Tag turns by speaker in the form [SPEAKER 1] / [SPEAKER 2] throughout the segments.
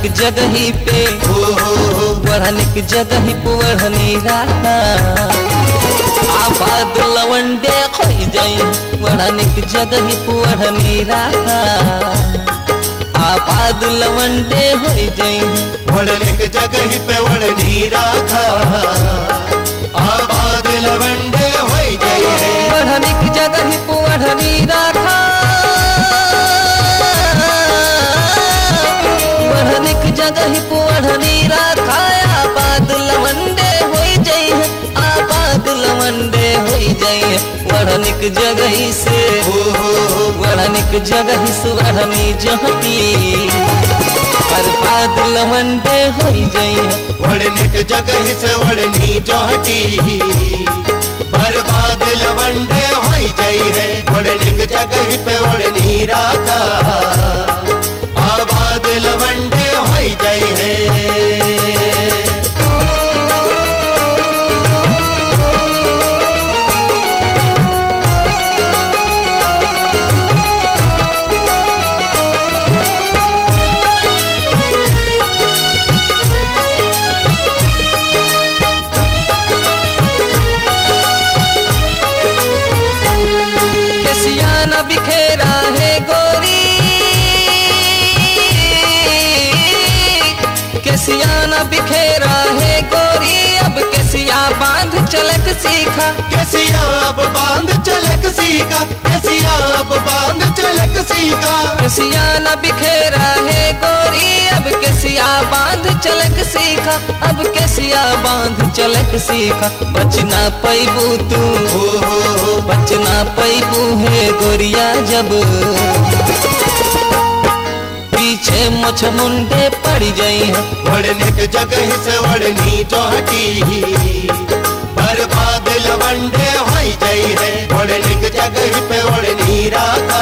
[SPEAKER 1] जगही पे बढ़निक जगही पुवढ़नी राखा आबाद लवंडे खोई जाई बढ़निक जगही पुवढ़नी राखा आबाद लवंडे होई जाई
[SPEAKER 2] बढ़निक जगही पे वढ़नी राखा आबाद लवंडे होई जाई
[SPEAKER 1] बढ़निक जगही पुवढ़नी राखा बढ़निक जगही पुवढ़नी राखा आबाद लवंडे होई जाई आबाद लवंडे होई जाई बढ़निक जगही से बढ़निक जगही से बढ़नी जहती बर्बाद लवंडे होई जाई
[SPEAKER 2] बढ़निक जगही से वढ़नी जहती बर्बाद लवंडे होई जाई है बढ़निक जगही पे वढ़नी राखा आबाद लवंडे होई जाई है।
[SPEAKER 1] न बिखेरा है गोरी केसिया न बिखेरा है गोरी अब केसिया बांध चलक सीखा
[SPEAKER 2] केसिया अब बांध चलक सीखा केसिया अब बांध चलक सीखा
[SPEAKER 1] केसिया न बिखेरा है गोरी अब केसिया बांध चलक सीखा अब केसिया बांध चलक सीखा बचना पैबू तू बचना पैबू है गोरिया जब पीछे मुछ मुंडे पड़ जाई है
[SPEAKER 2] बढ़निक जगह से वढ़नी चौहटी बर्बाद लवंडे होई जाई है बढ़निक जगह पे वढ़नी राखा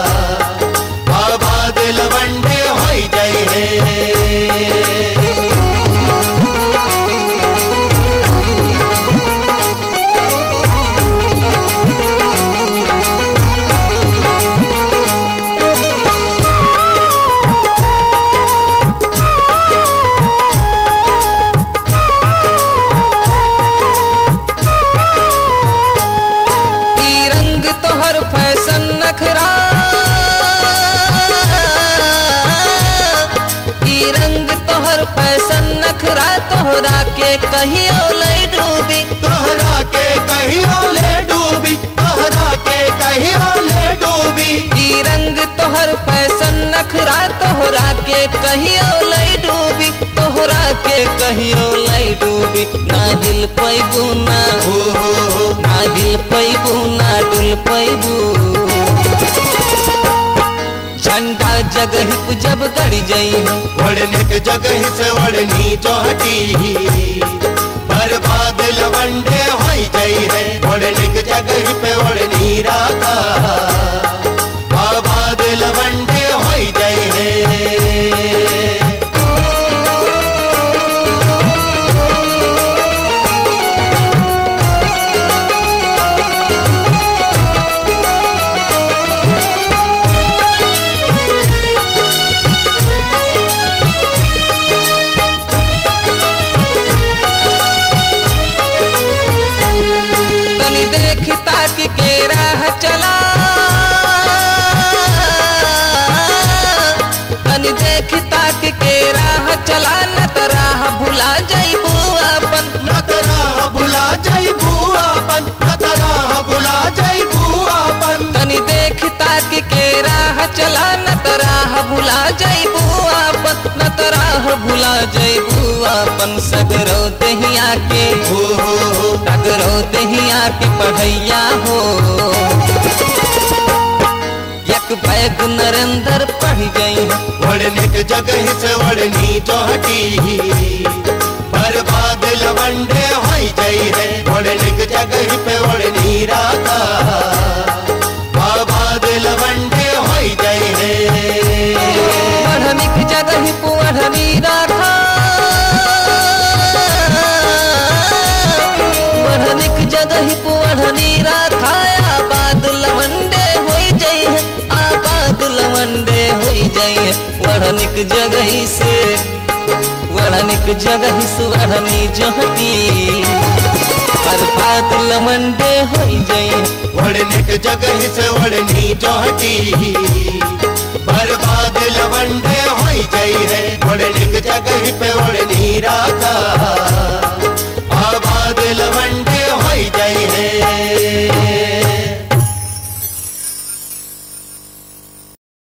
[SPEAKER 2] आबाद लवंडे होई जाई है। तोहरा के कहियो ले डूबी तोहरा के कहियो ले डूबी तोहरा के कहियो ले डूबी
[SPEAKER 1] ई रंग तोहर फैशन नखरा तोहरा के कहियो ले डूबी तोहरा के कहियो ले डूबी ना हिल पैबू ना हिल पैबू ना डुल पैबू झंडा जगह जब गड़ जाई
[SPEAKER 2] बढ़निक जगह से वढ़नी चौहटी बर्बाद लवंडे होई जाई है बढ़निक जगह पे वढ़नी राखा आबाद लवंडे होई जाई है।
[SPEAKER 1] देख ताक के राह चला तनी देख ताक के राह चला न त राह भुला जाइबू अपन
[SPEAKER 2] न त राह भुला जाइबू अपन न त राह भुला जाइबू अपन
[SPEAKER 1] तनी देख ताक के राह चला न त राह भुला जाइबू अपन न त राह भुला जाइबू अपन सगरो दहिया के सगरो दहिया के पढ़ैया हो एक बैग नरेंद्र पढ़ गई
[SPEAKER 2] बढ़निक जगह से वढ़नी चौहटी बर्बाद लवंडे होई जाई है बढ़निक जगह पे वढ़नी राखा आबाद लवंडे होई जाई है।
[SPEAKER 1] बढ़निक जगह पुवढ़नी राखा बढ़निक जगह पुवढ़नी राखा आबाद लवंडे होई जाई है आबाद लवंडे होई जाई है वड़निक जगह से वड़निक जगह से वड़नी जोहती बर्बाद लवंडे हो जाए
[SPEAKER 2] वड़निक जगह से वड़नी जोहती बर्बाद लवंडे हो जाई है वड़निक जगह पे वड़नी